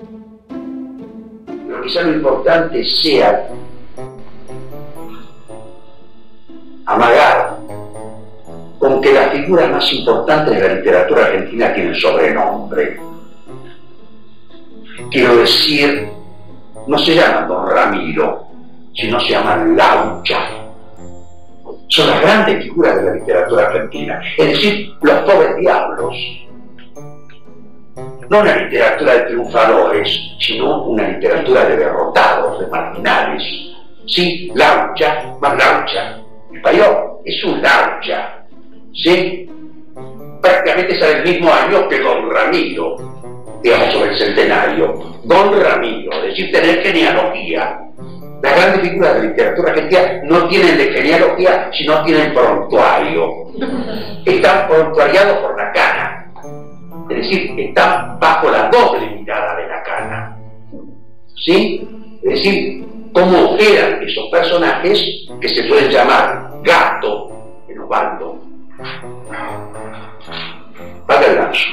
Pero quizá lo importante sea amagar con que las figuras más importantes de la literatura argentina tienen sobrenombre. Quiero decir, no se llaman Don Ramiro, sino se llaman Laucha. Son las grandes figuras de la literatura argentina, es decir, los pobres diablos. No una literatura de triunfadores, sino una literatura de derrotados, de marginales. Sí, Laucha, más Laucha. El Payón es un Laucha, ¿sí? Prácticamente sale el mismo año que Don Ramiro, digamos, sobre el centenario. Don Ramiro, es decir, tener genealogía. Las grandes figuras de la literatura argentina no tienen de genealogía, sino tienen prontuario. Están prontuariados por la cana. Es decir, están bajo la doble mirada de la cana. ¿Sí? Es decir, cómo eran esos personajes que se pueden llamar Gato en Ubaldo, Pagalazos.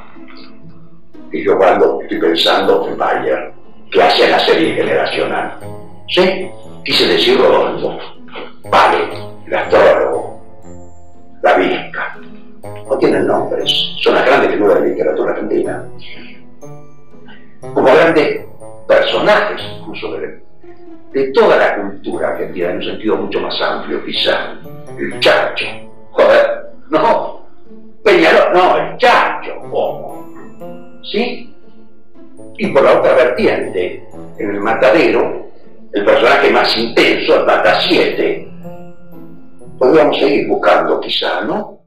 Y yo cuando estoy pensando en Bayer, que hace la serie generacional. ¿Sí? Quise decir Rodolfo, Vale, el astrólogo, la Visca. No tienen nombres, son las grandes figuras de la literatura argentina. Como grandes personajes, incluso de toda la cultura argentina, en un sentido mucho más amplio, quizá. El Chacho. Joder, no. Peñarol, no, el Chacho, ¿cómo? ¿Sí? Y por la otra vertiente, en el Matadero, el personaje más intenso, el Mata 7. Podríamos seguir buscando quizá, ¿no?